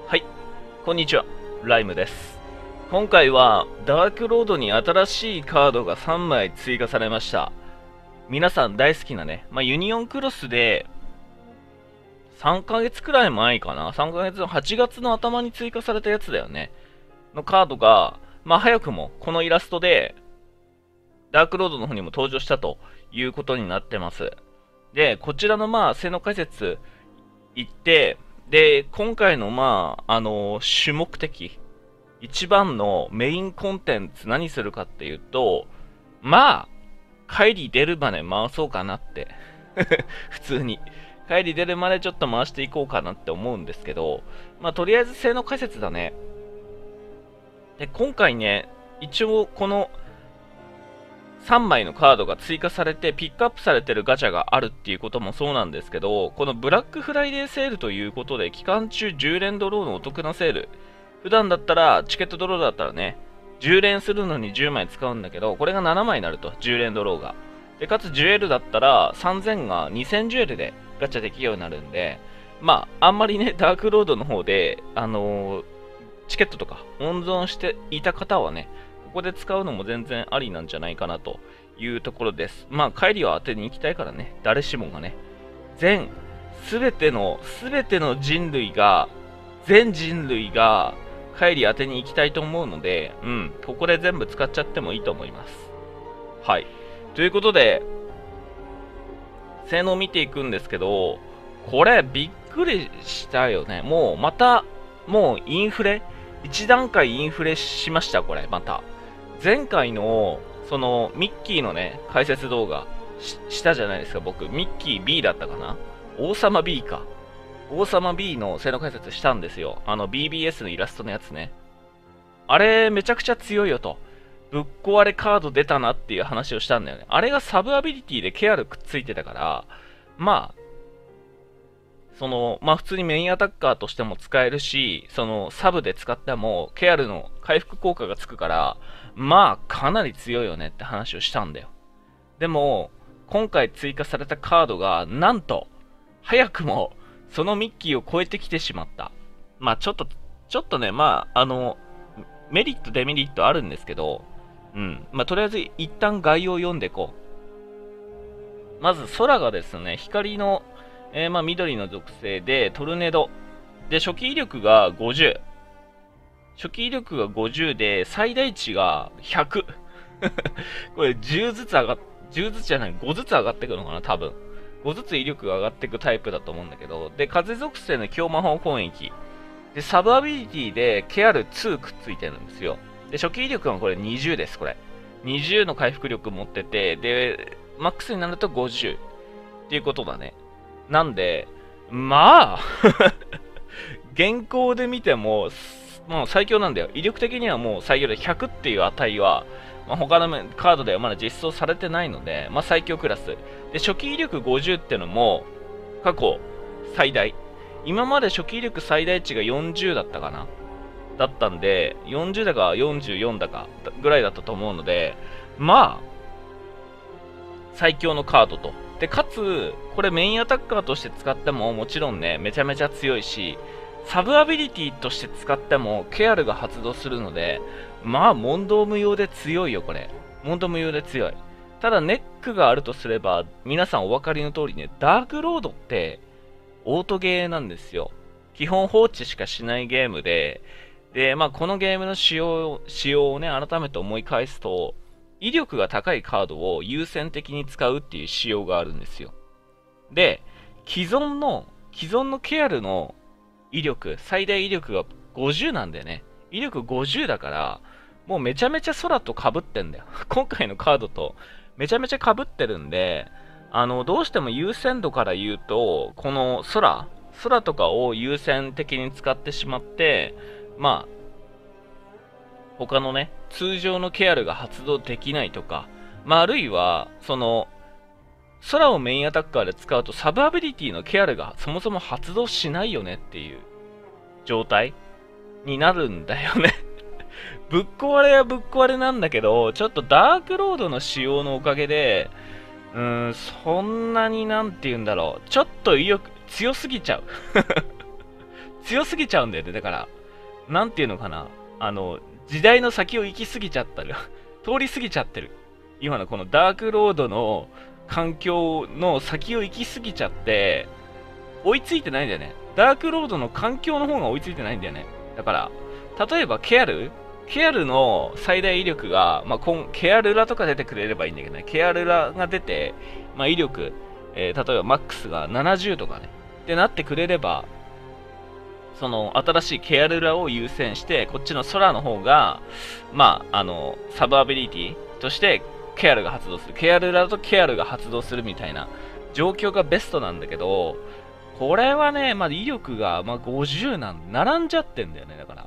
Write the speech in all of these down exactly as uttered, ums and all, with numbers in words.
はい、こんにちは、ライムです。今回はダークロードに新しいカードがさんまい追加されました。皆さん大好きなね、まあ、ユニオンクロスでさんかげつくらい前かな、さんかげつのはちがつの頭に追加されたやつだよね。のカードが、まあ早くもこのイラストでダークロードの方にも登場したということになってます。で、こちらのまあ性能解説行って、で、今回のまあ、あのー主目的、一番のメインコンテンツ何するかっていうと、まあ、帰り出るまで回そうかなって。普通に。帰り出るまでちょっと回していこうかなって思うんですけど、まあ、とりあえず性能解説だね。で、今回ね、一応このさんまいのカードが追加されてピックアップされてるガチャがあるっていうこともそうなんですけど、このブラックフライデーセールということで期間中じゅう連ドローのお得なセール、普段だったらチケットドローだったらねじゅう連するのにじゅうまい使うんだけど、これがななまいになるとじゅう連ドローがで、かつ じゅうエル だったらさんぜんがにせんじゅうエルでガチャできるようになるんで、まああんまりねダークロードの方であのー、チケットとか温存していた方はね、ここで使うのも全然ありなんじゃないかなというところです。まあ帰りは当てに行きたいからね、誰しもがね、全、すべての、すべての人類が、全人類が帰り当てに行きたいと思うので、うん、ここで全部使っちゃってもいいと思います。はい。ということで、性能を見ていくんですけど、これびっくりしたよね。もうまた、もうインフレ一段階インフレしました、これ、また。前回の、その、ミッキーのね、解説動画し、したじゃないですか、僕。ミッキー ビー だったかな、王様 ビー か。王様 ビー の性能解説したんですよ。あの ビービーエス のイラストのやつね。あれ、めちゃくちゃ強いよと。ぶっ壊れカード出たなっていう話をしたんだよね。あれがサブアビリティでケアルくっついてたから、まあ、その、まあ普通にメインアタッカーとしても使えるし、そのサブで使ってもケアルの回復効果がつくから、まあかなり強いよねって話をしたんだよ。でも、今回追加されたカードが、なんと、早くもそのミッキーを超えてきてしまった。まあちょっと、ちょっとね、まああの、メリットデメリットあるんですけど、うん。まあとりあえず一旦概要を読んでいこう。まず空がですね、光のえー、まあ緑の属性でトルネードで、初期威力がごじゅう、初期威力がごじゅうで最大値がひゃく。これじゅうずつ上がっじゅうずつじゃない、ごずつ上がってくるのかな、多分ごずつ威力が上がっていくタイプだと思うんだけど、で風属性の強魔法攻撃で、サブアビリティでケアルにくっついてるんですよ。で初期威力がこれにじゅうです。これにじゅうの回復力持ってて、でマックスになるとごじゅうっていうことだね。なんで、まあ、現行で見ても、もう最強なんだよ。威力的にはもう最強でひゃくっていう値は、まあ、他のカードではまだ実装されてないので、まあ、最強クラス。で、初期威力ごじゅうってのも、過去最大。今まで初期威力最大値がよんじゅうだったかなだったんで、よんじゅうだかよんじゅうよんだかぐらいだったと思うので、まあ、最強のカードと。で、かつ、これメインアタッカーとして使ってももちろんね、めちゃめちゃ強いし、サブアビリティとして使ってもケアルが発動するので、まあ、問答無用で強いよ、これ。問答無用で強い。ただ、ネックがあるとすれば、皆さんお分かりの通りね、ダークロードって、オートゲーなんですよ。基本放置しかしないゲームで、で、まあ、このゲームの仕様、仕様をね、改めて思い返すと、威力が高いカードを優先的に使うっていう仕様があるんですよ。で、既存の、既存のケアルの威力、最大威力がごじゅうなんだよね。威力ごじゅうだから、もうめちゃめちゃ空と被ってんだよ。今回のカードとめちゃめちゃ被ってるんで、あの、どうしても優先度から言うと、この空、空とかを優先的に使ってしまって、まあ、他のね、通常のケアルが発動できないとか、まあ、あるいは、その、空をメインアタッカーで使うとサブアビリティのケアルがそもそも発動しないよねっていう状態になるんだよね。ぶっ壊れはぶっ壊れなんだけど、ちょっとダークロードの仕様のおかげで、うーん、そんなになんて言うんだろう。ちょっと威力強すぎちゃう。 強すぎちゃうんだよね。だから、なんていうのかな。あの、時代の先を行き過ぎちゃったる。通り過ぎちゃってる。今のこのダークロードの環境の先を行き過ぎちゃって、追いついてないんだよね。ダークロードの環境の方が追いついてないんだよね。だから、例えばケアルケアルの最大威力が、まあ、こんケアルラとか出てくれればいいんだけどね。ケアルラが出て、まあ、威力、えー、例えばマックスがななじゅうとかね。ってなってくれれば、その新しいケアルラを優先して、こっちの空の方が、まあ、あの、サブアビリティとしてケアルが発動する。ケアルラとケアルが発動するみたいな状況がベストなんだけど、これはね、まあ、威力が、まあ、ごじゅうなんで、並んじゃってんだよね、だから。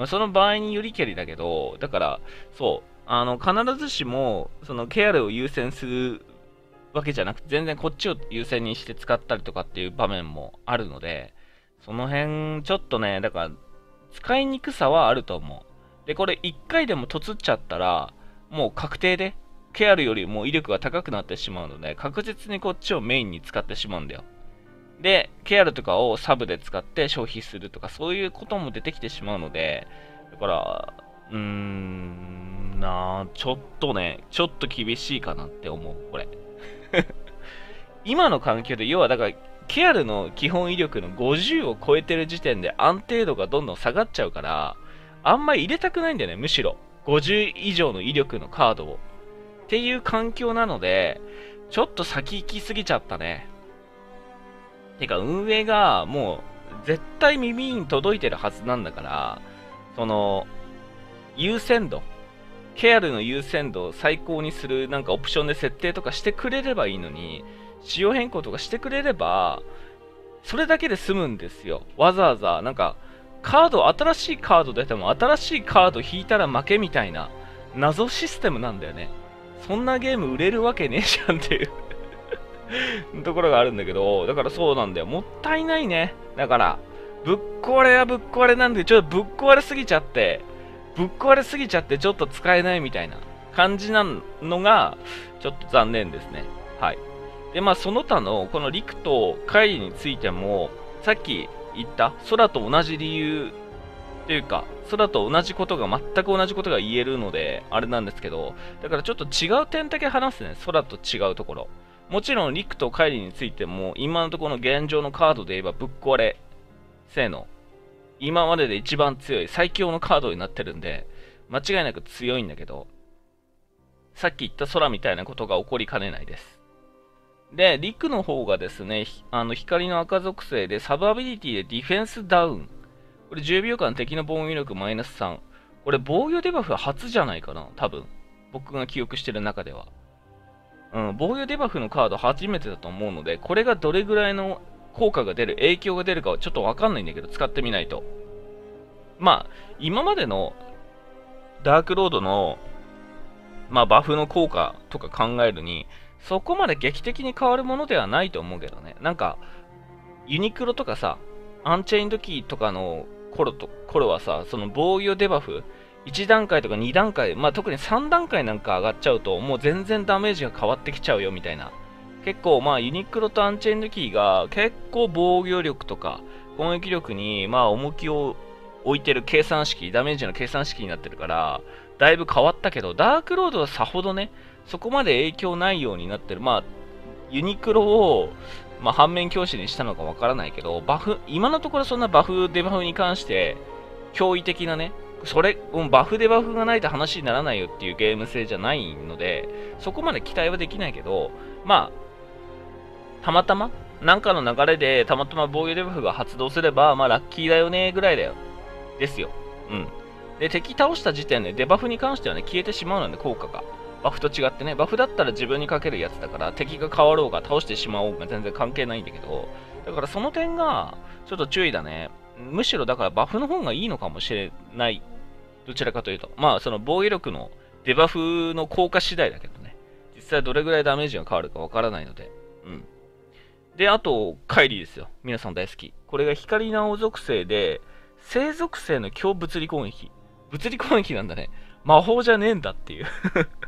その場合によりけりだけど、だから、そう、あの、必ずしも、そのケアルを優先するわけじゃなくて、全然こっちを優先にして使ったりとかっていう場面もあるので、その辺、ちょっとね、だから、使いにくさはあると思う。で、これいっかいでもとつっちゃったら、もう確定で、ケアルよりも威力が高くなってしまうので、確実にこっちをメインに使ってしまうんだよ。で、ケアルとかをサブで使って消費するとか、そういうことも出てきてしまうので、だから、うーん、なあ、ちょっとね、ちょっと厳しいかなって思う、これ。今の環境で、要はだから、ケアルの基本威力のごじゅうを超えてる時点で安定度がどんどん下がっちゃうから、あんまり入れたくないんだよね、むしろ。ごじゅう以上の威力のカードを。っていう環境なので、ちょっと先行きすぎちゃったね。てか、運営がもう絶対耳に届いてるはずなんだから、その、優先度、ケアルの優先度を最高にするなんかオプションで設定とかしてくれればいいのに、仕様変更とかしてくれれば、それだけで済むんですよ。わざわざ、なんか、カード、新しいカード出ても、新しいカード引いたら負けみたいな、謎システムなんだよね。そんなゲーム売れるわけねえじゃんっていうところがあるんだけど、だからそうなんだよ。もったいないね。だから、ぶっ壊れはぶっ壊れなんで、ちょっとぶっ壊れすぎちゃって、ぶっ壊れすぎちゃって、ちょっと使えないみたいな感じなのが、ちょっと残念ですね。はい。で、まあ、その他の、この陸と海についても、さっき言った空と同じ理由というか、空と同じことが、全く同じことが言えるので、あれなんですけど、だからちょっと違う点だけ話すね。空と違うところ。もちろん陸と海についても、今のところの現状のカードで言えばぶっ壊れ性能。今までで一番強い最強のカードになってるんで、間違いなく強いんだけど、さっき言った空みたいなことが起こりかねないです。で、陸の方がですね、あの光の赤属性でサブアビリティでディフェンスダウン。これじゅうびょうかん敵の防御力マイナスさん。これ防御デバフ初じゃないかな多分。僕が記憶してる中では。うん、防御デバフのカード初めてだと思うので、これがどれぐらいの効果が出る、影響が出るかはちょっとわかんないんだけど、使ってみないと。まあ、今までのダークロードの、まあ、バフの効果とか考えるに、そこまで劇的に変わるものではないと思うけどね。なんか、ユニクロとかさ、アンチェインドキーとかの頃と、頃はさ、その防御デバフ、いち段階とかに段階、まあ特にさん段階なんか上がっちゃうと、もう全然ダメージが変わってきちゃうよみたいな。結構まあユニクロとアンチェインドキーが結構防御力とか攻撃力にまあ重きを置いてる計算式、ダメージの計算式になってるから、だいぶ変わったけど、ダークロードはさほどね、そこまで影響ないようになってる。まあ、ユニクロを、まあ、反面教師にしたのかわからないけど、バフ、今のところそんなバフ、デバフに関して、驚異的なね、それ、バフデバフがないと話にならないよっていうゲーム性じゃないので、そこまで期待はできないけど、まあ、たまたま、なんかの流れで、たまたま防御デバフが発動すれば、まあ、ラッキーだよね、ぐらいだよ。ですよ。うん。で、敵倒した時点で、デバフに関してはね、消えてしまうので、効果が。バフと違ってね、バフだったら自分にかけるやつだから、敵が変わろうが倒してしまおうが全然関係ないんだけど、だからその点が、ちょっと注意だね。むしろだからバフの方がいいのかもしれない。どちらかというと。まあ、その防御力のデバフの効果次第だけどね。実際どれぐらいダメージが変わるかわからないので。うん。で、あと、カイリーですよ。皆さん大好き。これが光の青属性で、正属性の強物理攻撃。物理攻撃なんだね。魔法じゃねえんだっていう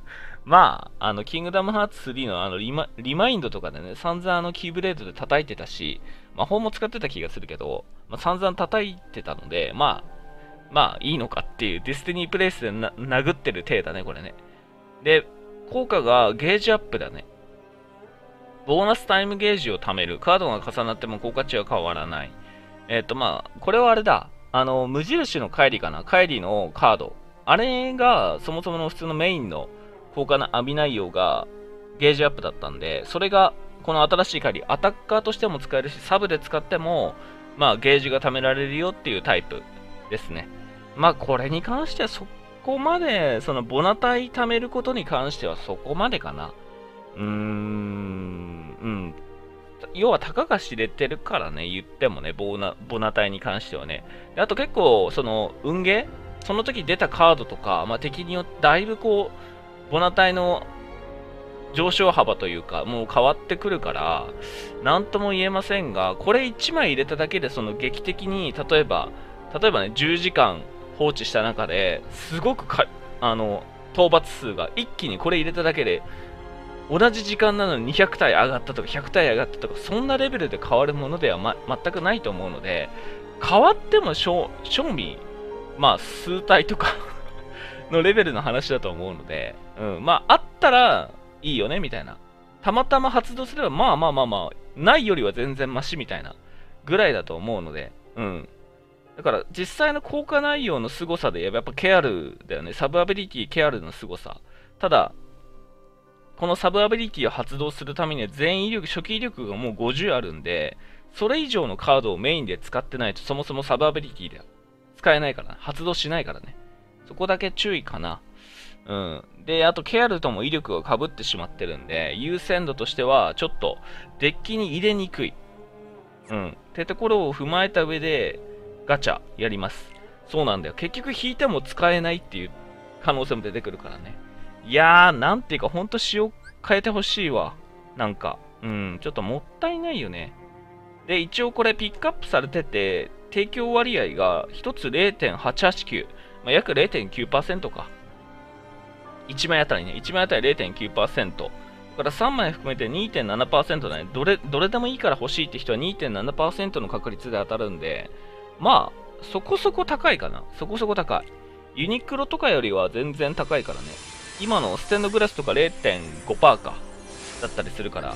まあ、あの、キングダムハーツスリーのあのリマ、リマインドとかでね、散々あの、キーブレードで叩いてたし、魔法も使ってた気がするけど、まあ、散々叩いてたので、まあ、まあ、いいのかっていう、ディスティニープレイスでな殴ってる体だね、これね。で、効果がゲージアップだね。ボーナスタイムゲージを貯める。カードが重なっても効果値は変わらない。えっ、と、まあ、これはあれだ。あの、無印の帰りかな。帰りのカード。あれが、そもそもの普通のメインの効果の浴び内容がゲージアップだったんで、それが、この新しい帰り、アタッカーとしても使えるし、サブで使っても、まあ、ゲージが貯められるよっていうタイプですね。まあ、これに関してはそこまで、その、ボナタイ貯めることに関してはそこまでかな。うーん、うん。要は、たかが知れてるからね、言ってもね、ボナ、ボナタイに関してはね。であと結構、その、運ゲーその時出たカードとか、まあ、敵によってだいぶこう、ボナタイの上昇幅というか、もう変わってくるから、なんとも言えませんが、これいちまい入れただけで、その劇的に、例えば、例えばね、じゅうじかん放置した中で、すごくか、あの、討伐数が一気にこれ入れただけで、同じ時間なのににひゃく体上がったとかひゃく体上がったとか、そんなレベルで変わるものでは、ま、全くないと思うので、変わっても賞味、まあ、数体とかのレベルの話だと思うので、うん、まあ、あったらいいよね、みたいな。たまたま発動すれば、まあまあまあまあ、ないよりは全然マシみたいなぐらいだと思うので、うん。だから、実際の効果内容の凄さで言えば、やっぱケアルだよね。サブアビリティケアルの凄さ。ただ、このサブアビリティを発動するためには全威力、初期威力がもうごじゅうあるんで、それ以上のカードをメインで使ってないとそもそもサブアビリティで使えないから、発動しないからね。そこだけ注意かな。うん。で、あとケアルとも威力が被ってしまってるんで、優先度としてはちょっとデッキに入れにくい。うん。ってところを踏まえた上でガチャやります。そうなんだよ。結局引いても使えないっていう可能性も出てくるからね。いやー、なんていうか、ほんと仕様変えてほしいわ。なんか、うん、ちょっともったいないよね。で、一応これピックアップされてて、提供割合がひとつ れいてんはちはちきゅう。まあ、約 れいてんきゅうパーセント か。いちまいあたりね。いちまいあたり れいてんきゅうパーセント。だからさんまい含めて にてんななパーセント だね。どれ、どれでもいいから欲しいって人は にてんななパーセント の確率で当たるんで、まあ、そこそこ高いかな。そこそこ高い。ユニクロとかよりは全然高いからね。今のステンドグラスとか れいてんごパーセント か。だったりするから。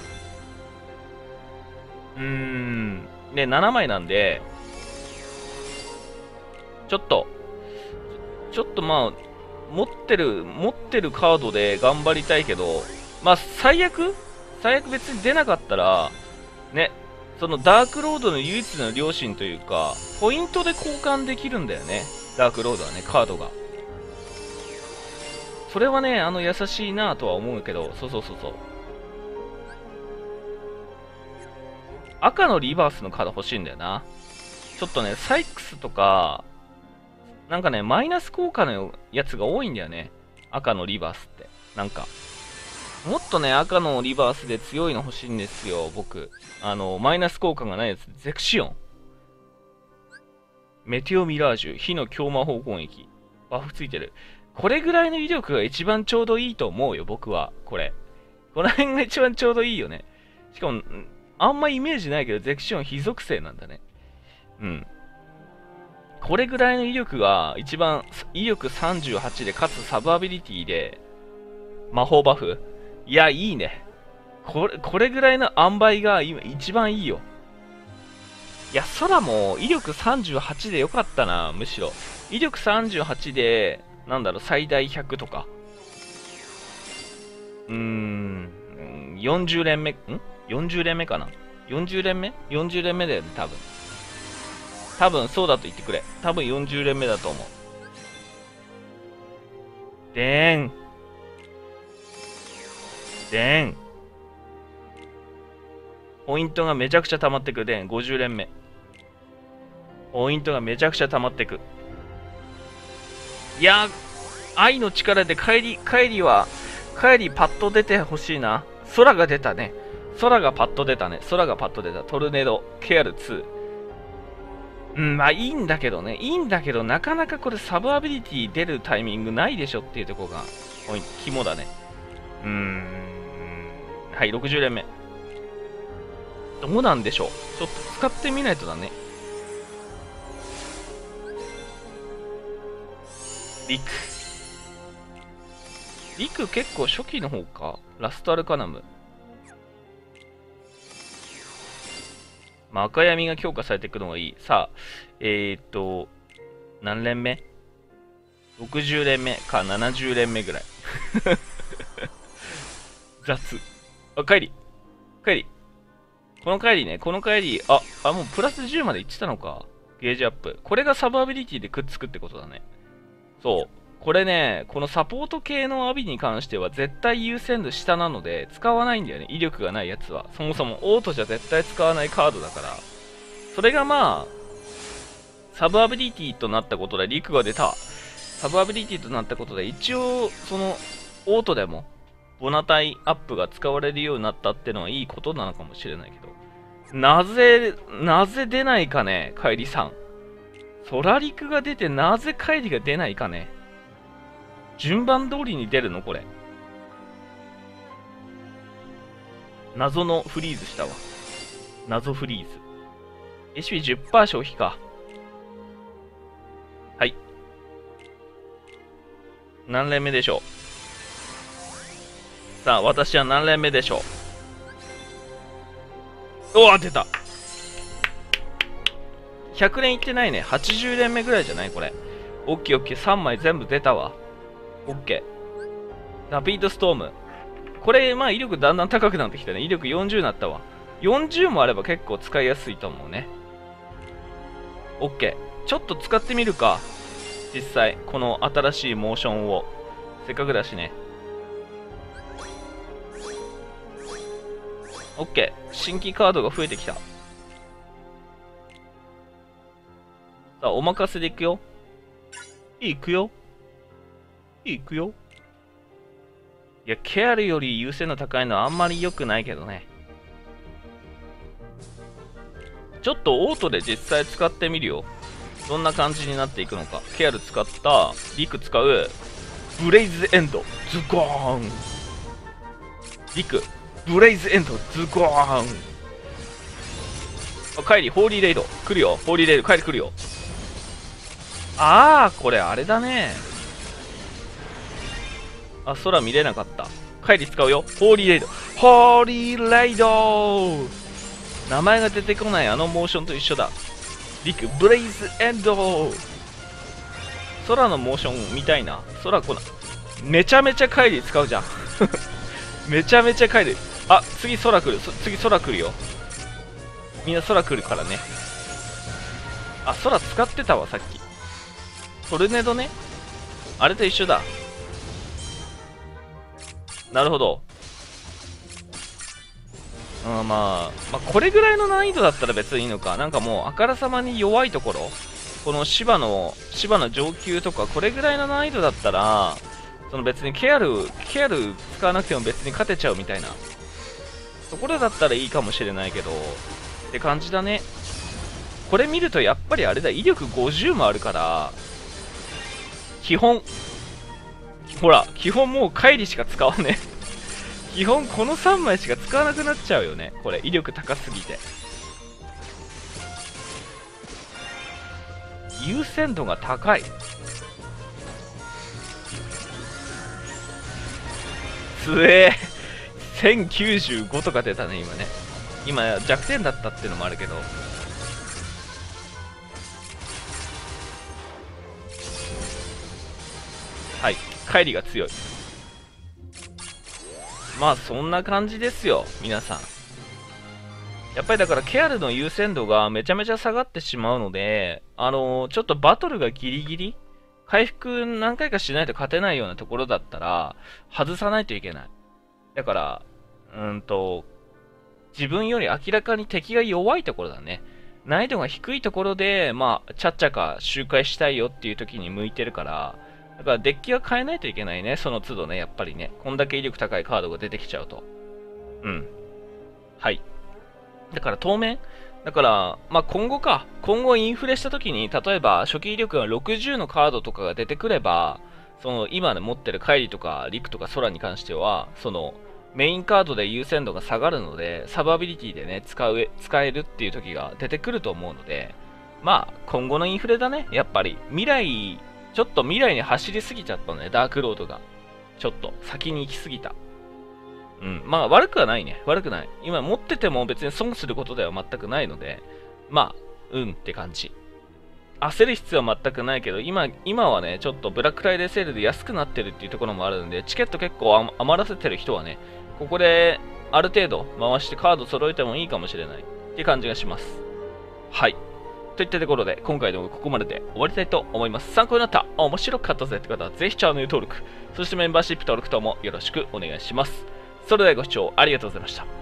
うーん。で、ななまいなんで、ちょっと、ちょっとまあ、持ってる、持ってるカードで頑張りたいけど、まあ、最悪最悪別に出なかったら、ね、そのダークロードの唯一の良心というか、ポイントで交換できるんだよね。ダークロードはね、カードが。それはね、あの優しいなとは思うけど、そうそうそうそう。赤のリバースのカード欲しいんだよな。ちょっとね、サイクスとか、なんかね、マイナス効果のやつが多いんだよね。赤のリバースって。なんか、もっとね、赤のリバースで強いの欲しいんですよ、僕。あの、マイナス効果がないやつ。ゼクシオン。メテオミラージュ。火の強魔法攻撃。バフついてる。これぐらいの威力が一番ちょうどいいと思うよ、僕は。これ。この辺が一番ちょうどいいよね。しかも、あんまイメージないけど、ゼクシオン非属性なんだね。うん。これぐらいの威力が一番、威力さんじゅうはちで、かつサブアビリティで、魔法バフ。いや、いいね。これ、これぐらいの塩梅が今一番いいよ。いや、空も威力さんじゅうはちでよかったな、むしろ。威力さんじゅうはちで、なんだろう、最大ひゃくとか。うーん、よんじゅう連目、ん ?よんじゅう 連目かな ?よんじゅう 連目 ?よんじゅう 連目だよね、多分。多分そうだと言ってくれ。多分よんじゅう連目だと思う。でーん。でーん。ポイントがめちゃくちゃ溜まってく。でーん、ごじゅう連目。ポイントがめちゃくちゃ溜まってく。いやー、愛の力で帰り、帰りは、帰りパッと出てほしいな。空が出たね。空がパッと出たね。空がパッと出た。トルネード、ケアルツー。うん、まあいいんだけどね。いいんだけど、なかなかこれサブアビリティ出るタイミングないでしょっていうところが、肝だね。 うーん。はい、ろくじゅう連目。どうなんでしょう。ちょっと使ってみないとだね。リク。リク結構初期の方か。ラストアルカナム。まあ、赤闇が強化されていくのがいい。さあ、えー、っと、何連目 ?ろくじゅう 連目かななじゅう連目ぐらい。雑。あ、帰り。帰り。この帰りね、この帰り、あ、あ、もうプラスじゅうまでいってたのか。ゲージアップ。これがサブアビリティでくっつくってことだね。そう。これね、このサポート系のアビに関しては絶対優先度下なので使わないんだよね。威力がないやつは。そもそもオートじゃ絶対使わないカードだから。それがまあ、サブアビリティとなったことで、リクが出た。サブアビリティとなったことで、一応、その、オートでも、ボナタイアップが使われるようになったってのはいいことなのかもしれないけど。なぜ、なぜ出ないかね、カイリさん。ソラリクが出て、なぜカイリが出ないかね。順番通りに出るのこれ。謎のフリーズしたわ。謎フリーズ。エイチピーじゅっパーセント 消費か。はい。何連目でしょう。さあ、私は何連目でしょう。おわ、出た。ひゃく連いってないね。はちじゅう連目ぐらいじゃないこれ。オッケーオッケー。さんまい全部出たわ。オッケー。ラピードストーム。これ、まあ威力だんだん高くなってきたね。威力よんじゅうになったわ。よんじゅうもあれば結構使いやすいと思うね。オッケー。ちょっと使ってみるか。実際、この新しいモーションを。せっかくだしね。オッケー。新規カードが増えてきた。さあ、お任せでいくよ。いくよ。いくよ。いや、ケアルより優先度高いのはあんまり良くないけどね。ちょっとオートで実際使ってみるよ。どんな感じになっていくのか。ケアル使った、リク使う、ブレイズエンド、ズゴーン。リク、ブレイズエンド、ズゴーン。あ、帰り、ホーリーレイド、来るよ。ホーリーレイド、帰り来るよ。あー、これあれだね。あ、空見れなかった。帰り使うよ。ホーリーレイド。ホーリーレイド名前が出てこないあのモーションと一緒だ。リク、ブレイズエンド空のモーション見たいな。空来な。めちゃめちゃ帰り使うじゃん。めちゃめちゃ帰る。あ、次空来る。次空来るよ。みんな空来るからね。あ、空使ってたわ、さっき。トルネードね。あれと一緒だ。なるほど。うん、まあ、まあ、これぐらいの難易度だったら別にいいのか。なんかもう、あからさまに弱いところ、この芝の、芝の上級とか、これぐらいの難易度だったら、その別にケアル、ケアル使わなくても別に勝てちゃうみたいなところだったらいいかもしれないけど、って感じだね。これ見るとやっぱりあれだ、威力ごじゅうもあるから、基本、ほら、基本もう帰りしか使わねえ。基本このさんまいしか使わなくなっちゃうよね。これ、威力高すぎて。優先度が高い。つえー。せんきゅうじゅうごとか出たね、今ね。今、弱点だったっていうのもあるけど。はい。帰りが強い。まあそんな感じですよ、皆さん。やっぱりだからケアルの優先度がめちゃめちゃ下がってしまうので、あのー、ちょっとバトルがギリギリ、回復何回かしないと勝てないようなところだったら、外さないといけない。だから、うんと、自分より明らかに敵が弱いところだね。難易度が低いところで、まあ、ちゃっちゃか周回したいよっていう時に向いてるから、だからデッキは変えないといけないね、その都度ね、やっぱりね。こんだけ威力高いカードが出てきちゃうと。うん。はい。だから当面、だから、まあ、今後か。今後インフレした時に、例えば初期威力がろくじゅうのカードとかが出てくれば、 その今ね持ってる海里とか陸とか空に関しては、そのメインカードで優先度が下がるので、サブアビリティでね、使う、使えるっていう時が出てくると思うので、まあ、今後のインフレだね、やっぱり。未来、ちょっと未来に走りすぎちゃったね、ダークロードが。ちょっと、先に行きすぎた。うん、まあ、悪くはないね。悪くない。今持ってても別に損することでは全くないので、まあ、うんって感じ。焦る必要は全くないけど、今、今はね、ちょっとブラックフライデーセールで安くなってるっていうところもあるんで、チケット結構余らせてる人はね、ここである程度回してカード揃えてもいいかもしれないっていう感じがします。はい。といったところで、今回の動画ここまでで終わりたいと思います。参考になった、面白かったぜって方は、ぜひチャンネル登録、そしてメンバーシップ登録等もよろしくお願いします。それではご視聴ありがとうございました。